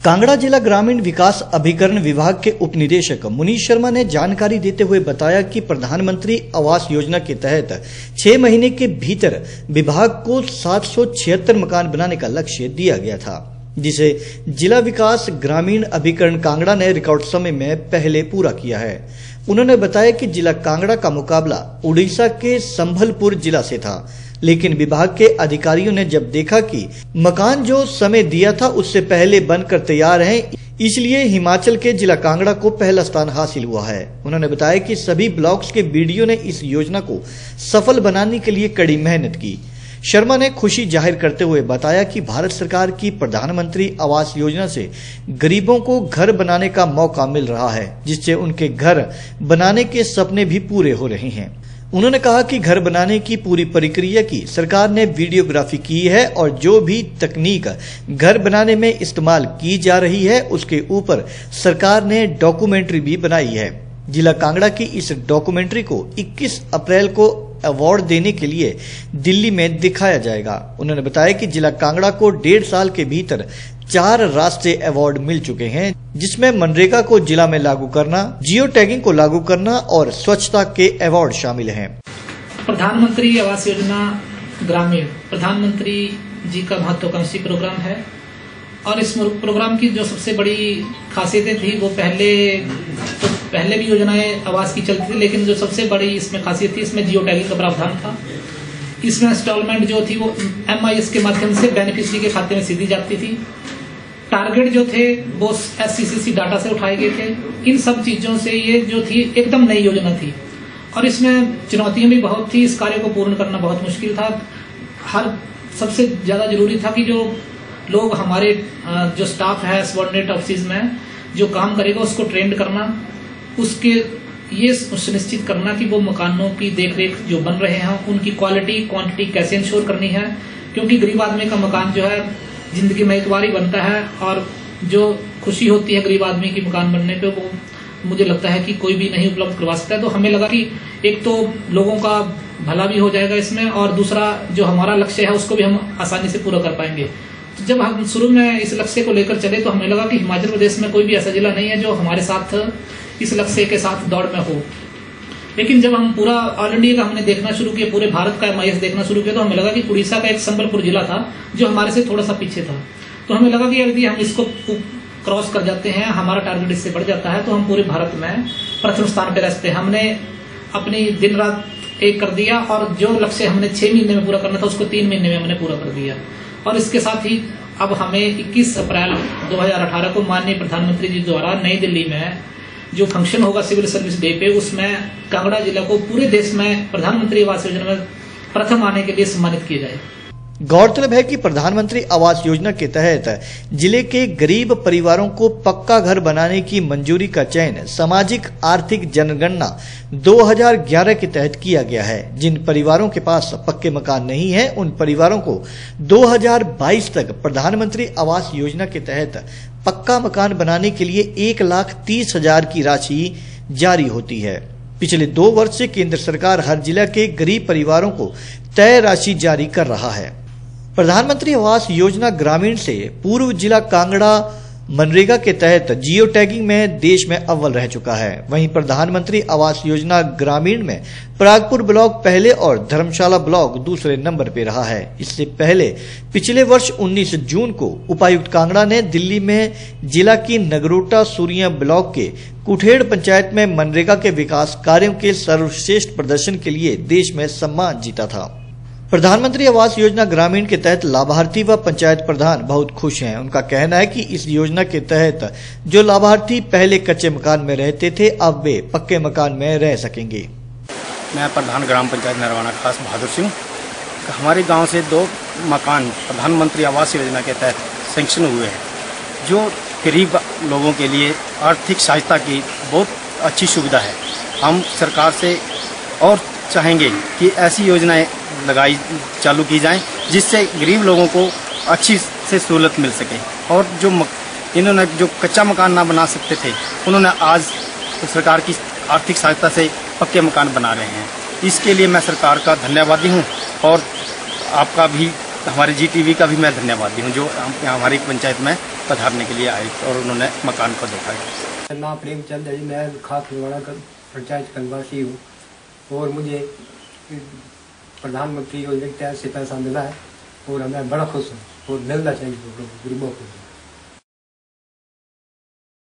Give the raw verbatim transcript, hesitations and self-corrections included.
कांगड़ा जिला ग्रामीण विकास अभिकरण विभाग के उप निदेशक मुनीश शर्मा ने जानकारी देते हुए बताया कि प्रधानमंत्री आवास योजना के तहत छह महीने के भीतर विभाग को सात सौ छिहत्तर मकान बनाने का लक्ष्य दिया गया था, जिसे जिला विकास ग्रामीण अभिकरण कांगड़ा ने रिकॉर्ड समय में पहले पूरा किया है। उन्होंने बताया कि जिला कांगड़ा का मुकाबला उड़ीसा के संभलपुर जिला से था, लेकिन विभाग के अधिकारियों ने जब देखा कि मकान जो समय दिया था उससे पहले बनकर तैयार हैं, इसलिए हिमाचल के जिला कांगड़ा को पहला स्थान हासिल हुआ है। उन्होंने बताया कि सभी ब्लॉक्स के बीडीओ ने इस योजना को सफल बनाने के लिए कड़ी मेहनत की। शर्मा ने खुशी जाहिर करते हुए बताया कि भारत सरकार की प्रधानमंत्री आवास योजना से गरीबों को घर बनाने का मौका मिल रहा है, जिससे उनके घर बनाने के सपने भी पूरे हो रहे हैं। उन्होंने कहा कि घर बनाने की पूरी प्रक्रिया की सरकार ने वीडियोग्राफी की है और जो भी तकनीक घर बनाने में इस्तेमाल की जा रही है उसके ऊपर सरकार ने डॉक्यूमेंट्री भी बनाई है। जिला कांगड़ा की इस डॉक्यूमेंट्री को इक्कीस अप्रैल को अवार्ड देने के लिए दिल्ली में दिखाया जाएगा। उन्होंने बताया कि जिला कांगड़ा को डेढ़ साल के भीतर चार राष्ट्रीय अवार्ड मिल चुके हैं, जिसमें मनरेगा को जिला में लागू करना, जियो टैगिंग को लागू करना और स्वच्छता के अवार्ड शामिल हैं। प्रधानमंत्री आवास योजना ग्रामीण प्रधानमंत्री जी का महत्वाकांक्षी प्रोग्राम है और इस प्रोग्राम की जो सबसे बड़ी खासियतें थी वो पहले तो पहले भी योजनाएं आवास की चलती थी, लेकिन जो सबसे बड़ी इसमें खासियत थी इसमें जियो टैगिंग का प्रावधान था। इसमें इंस्टॉलमेंट जो थी वो एमआईएस के माध्यम से बेनिफिशियरी के खाते में सीधी जाती थी। टारगेट जो थे वो एससीसीसी डाटा से उठाए गए थे। इन सब चीजों से ये जो थी एकदम नई योजना थी और इसमें चुनौतियां भी बहुत थी। इस कार्य को पूर्ण करना बहुत मुश्किल था। हर सबसे ज्यादा जरूरी था कि जो लोग हमारे जो स्टाफ है सबऑर्डिनेट ऑफिस में जो काम करेगा उसको ट्रेंड करना, उसके ये सुनिश्चित करना कि वो मकानों की देखरेख जो बन रहे हैं उनकी क्वालिटी क्वांटिटी कैसे इंश्योर करनी है, क्योंकि गरीब आदमी का मकान जो है जिंदगी में एक बार ही बनता है और जो खुशी होती है गरीब आदमी की मकान बनने पे वो मुझे लगता है कि कोई भी नहीं उपलब्ध करवा सकता है। तो हमें लगा कि एक तो लोगों का भला भी हो जाएगा इसमें और दूसरा जो हमारा लक्ष्य है उसको भी हम आसानी से पूरा कर पाएंगे। तो जब हम शुरू में इस लक्ष्य को लेकर चले तो हमें लगा कि हिमाचल प्रदेश में कोई भी ऐसा जिला नहीं है जो हमारे साथ इस लक्ष्य के साथ दौड़ में हो। लेकिन जब हम पूरा ऑल इंडिया का हमने देखना शुरू किया, पूरे भारत का एमआईएस देखना शुरू किया, तो हमें लगा कि उड़ीसा का एक संबलपुर जिला था जो हमारे से थोड़ा सा पीछे था। तो हमें लगा कि यदि हम इसको क्रॉस कर जाते हैं, हमारा टारगेट इससे बढ़ जाता है, तो हम पूरे भारत में प्रथम स्थान पर रहते हैं। हमने अपनी दिन रात एक कर दिया और जो लक्ष्य हमने छह महीने में पूरा करना था उसको तीन महीने में हमने पूरा कर दिया। और इसके साथ ही अब हमें इक्कीस अप्रैल दो हज़ार अठारह को माननीय प्रधानमंत्री जी द्वारा नई दिल्ली में जो फंक्शन होगा सिविल सर्विस डे पे, उसमें कांगड़ा जिला को पूरे देश में प्रधानमंत्री आवास योजना में प्रथम आने के लिए सम्मानित किया जाए। गौरतलब है कि प्रधानमंत्री आवास योजना के तहत जिले के गरीब परिवारों को पक्का घर बनाने की मंजूरी का चयन सामाजिक आर्थिक जनगणना दो हज़ार ग्यारह के तहत किया गया है। जिन परिवारों के पास पक्के मकान नहीं है उन परिवारों को दो हज़ार बाईस तक प्रधानमंत्री आवास योजना के तहत पक्का मकान बनाने के लिए एक लाख तीस हजार की राशि जारी होती है। पिछले दो वर्ष से केंद्र सरकार हर जिला के गरीब परिवारों को तय राशि जारी कर रहा है। प्रधानमंत्री आवास योजना ग्रामीण से पूर्व जिला कांगड़ा मनरेगा के तहत जियो टैगिंग में देश में अव्वल रह चुका है। वहीं प्रधानमंत्री आवास योजना ग्रामीण में परागपुर ब्लॉक पहले और धर्मशाला ब्लॉक दूसरे नंबर पे रहा है। इससे पहले पिछले वर्ष उन्नीस जून को उपायुक्त कांगड़ा ने दिल्ली में जिला की नगरोटा सूरिया ब्लॉक के कुठेड़ पंचायत में मनरेगा के विकास कार्यों के सर्वश्रेष्ठ प्रदर्शन के लिए देश में सम्मान जीता था। प्रधानमंत्री आवास योजना ग्रामीण के तहत लाभार्थी व पंचायत प्रधान बहुत खुश हैं। उनका कहना है कि इस योजना के तहत जो लाभार्थी पहले कच्चे मकान में रहते थे अब वे पक्के मकान में रह सकेंगे। मैं प्रधान ग्राम पंचायत नरवाना खास बहादुर सिंह। हमारे गांव से दो मकान प्रधानमंत्री आवास योजना के तहत सैंक्शन हुए हैं, जो गरीब लोगों के लिए आर्थिक सहायता की बहुत अच्छी सुविधा है। हम सरकार से और चाहेंगे कि ऐसी योजनाएं लगाई चालू की जाएं जिससे गरीब लोगों को अच्छी से सहूलत मिल सके। और जो मक, इन्होंने जो कच्चा मकान ना बना सकते थे उन्होंने आज तो सरकार की आर्थिक सहायता से पक्के मकान बना रहे हैं। इसके लिए मैं सरकार का धन्यवादी हूं और आपका भी हमारे जी टीवी का भी मैं धन्यवाद दी हूँ, जो हमारी पंचायत में पधारने के लिए आए और उन्होंने मकान को देखा। मेरा नाम प्रेमचंद है, मैं खास फुलवाड़ा पंचायत का निवासी हूँ और मुझे प्रधानमंत्री योजना के तहत से पैसा मिला है और मैं बड़ा खुश हूँ और मिलना चाहिए गरीबों को।